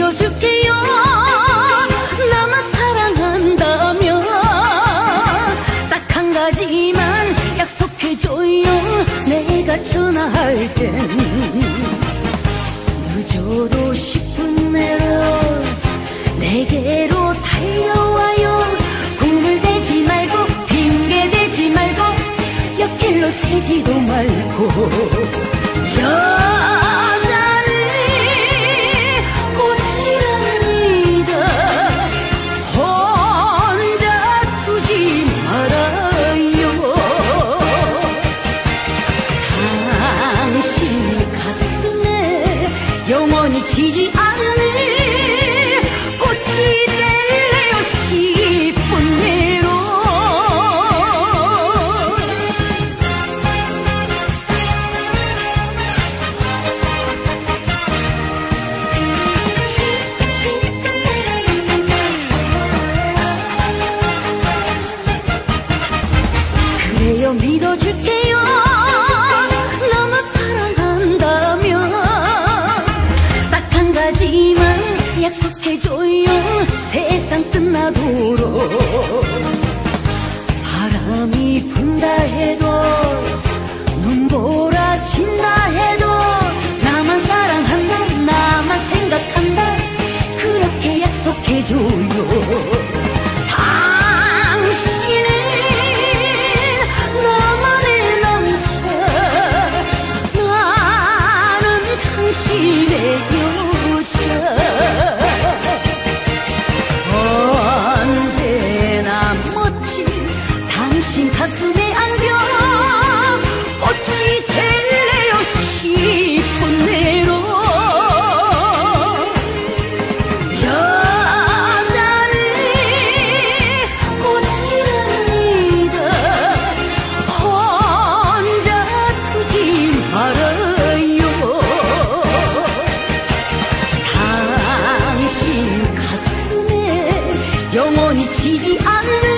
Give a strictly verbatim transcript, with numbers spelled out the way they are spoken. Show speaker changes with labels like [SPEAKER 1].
[SPEAKER 1] 믿어줄게요. 나만 사랑한다면 딱 한 가지만 약속해줘요. 내가 전화할 땐 늦어도 십 분 내로 내게로 달려와요. 꿈을 대지 말고 핑계 대지 말고 옆길로 새지도 말고. 여자는 꽃이랍니다. 혼자 두지 말아요. 당신 가슴에 영원히 지지 않는 꽃이 될래요. 십 분 내로. 그래요, 믿어줄게요. 나만 사랑한다면 딱 한 가지만 약속해줘요. 세상 끝나도록 바람이 분다 해도 눈보라 친다 해도 나만 사랑한다, 나만 생각한다, 그렇게 약속해줘요. 당신은 나만의 남자, 나는 당신의 여자. 언제나 멋진 당신 가슴에 안겨 꽃이 될래요. 십 분 내로. 여자는 꽃이랍니다. 혼자 두지 말아요. 당신 가슴에 영원히 지지 않는